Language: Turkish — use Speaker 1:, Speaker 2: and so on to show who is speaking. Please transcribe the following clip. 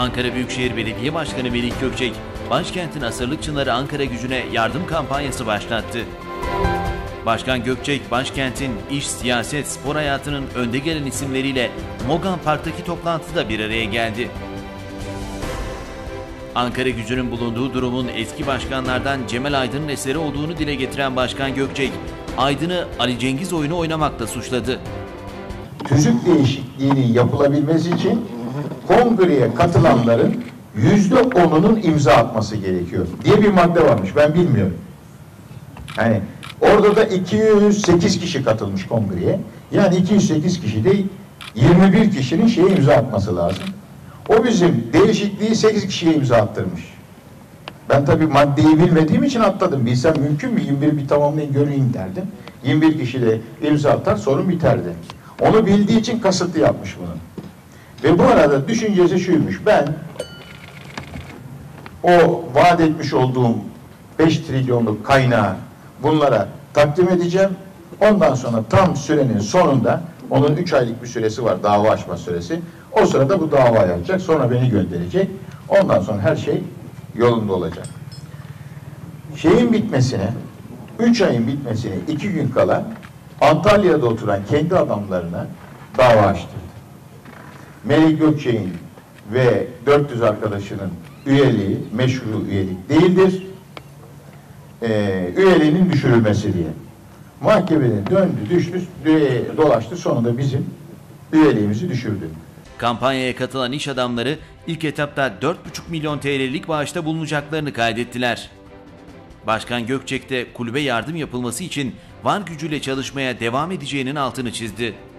Speaker 1: Ankara Büyükşehir Belediye Başkanı Melih Gökçek, başkentin asırlık çınarı Ankara Gücü'ne yardım kampanyası başlattı. Başkan Gökçek, başkentin iş, siyaset, spor hayatının önde gelen isimleriyle Mogan Park'taki toplantıda bir araya geldi. Ankara Gücü'nün bulunduğu durumun eski başkanlardan Cemal Aydın'ın eseri olduğunu dile getiren Başkan Gökçek, Aydın'ı Ali Cengiz oyunu oynamakla suçladı.
Speaker 2: Tüzük değişikliğinin yapılabilmesi için kongreye katılanların %10'unun imza atması gerekiyor diye bir madde varmış. Ben bilmiyorum. Yani orada da 208 kişi katılmış kongreye. Yani 208 kişi değil, 21 kişinin şeye imza atması lazım. O bizim değişikliği 8 kişiye imza attırmış. Ben tabii maddeyi bilmediğim için atladım. Bilsem mümkün mü? 21 bir tamamlayın göreyim derdim. 21 kişi de imza atar, sorun biterdi. Onu bildiği için kasıtlı yapmış bunu. Ve bu arada düşüncesi şuymuş: ben o vaat etmiş olduğum 5 trilyonluk kaynağı bunlara takdim edeceğim. Ondan sonra tam sürenin sonunda, onun 3 aylık bir süresi var, dava açma süresi. O sırada bu davayı açacak, sonra beni gönderecek. Ondan sonra her şey yolunda olacak. Şeyin bitmesine, 3 ayın bitmesine 2 gün kala Antalya'da oturan kendi adamlarına dava açtırdı. Melih Gökçek'in ve 400 arkadaşının üyeliği meşru üyelik değildir. Üyeliğinin düşürülmesi diye. Mahkemede döndü, düştü, dolaştı, sonunda bizim üyeliğimizi düşürdü.
Speaker 1: Kampanyaya katılan iş adamları ilk etapta 4,5 milyon TL'lik bağışta bulunacaklarını kaydettiler. Başkan Gökçek de kulübe yardım yapılması için var gücüyle çalışmaya devam edeceğinin altını çizdi.